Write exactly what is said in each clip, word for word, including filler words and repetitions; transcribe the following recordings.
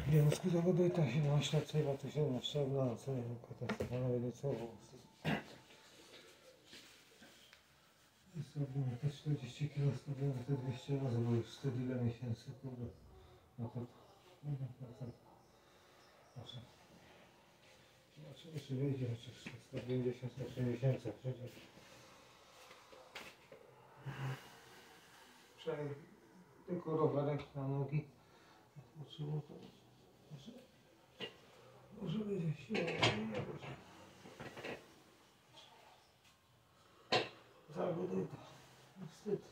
Związku zawodowa siedemnaście lat, siedemnaście lat na ocenę katastrofowe do całego. Zrobimy te czterdzieści kilo, zrobimy te dwieście razy, bo już wtedy ile miesięcy, kurde. No to jeden procent. Proszę. Zobaczymy, czy wyjdzie, chociaż sto pięćdziesiąt, sto osiemdziesiąt przecież. Przynajmniej tylko rowerek na nogi. Potrzebuję to. Może, może będzie siła, ale nie będzie. Zawodowa. Wstyd.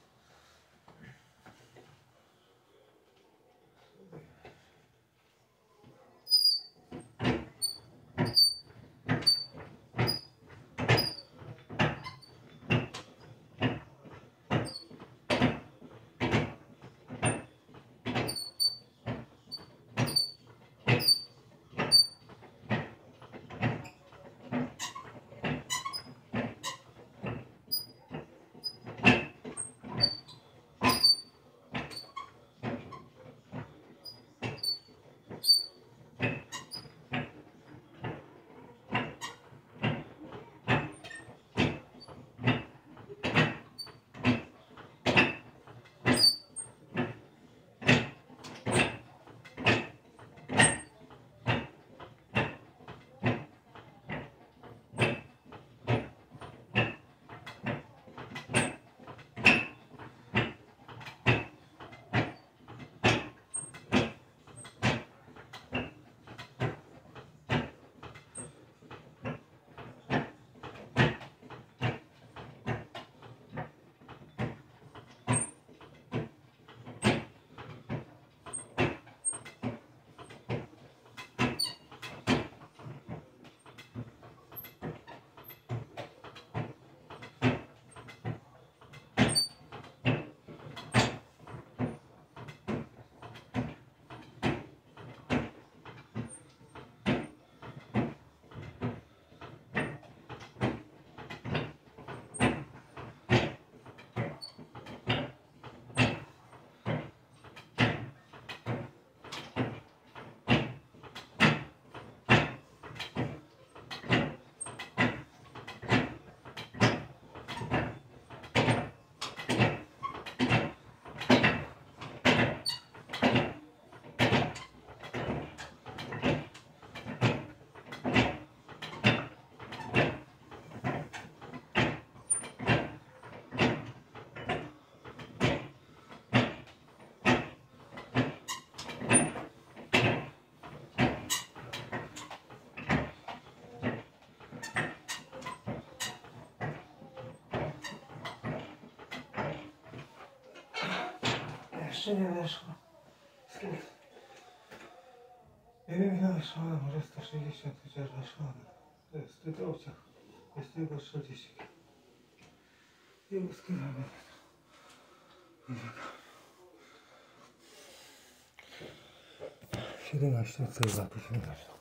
Jeszcze nie weszło. Nie wiem ile weszło, ale może sto sześćdziesiąt chociaż weszło. To jest tylko obciach. Jest tylko czterdzieści. Jego skieramy. siedemnaście lat, co za to się weszło.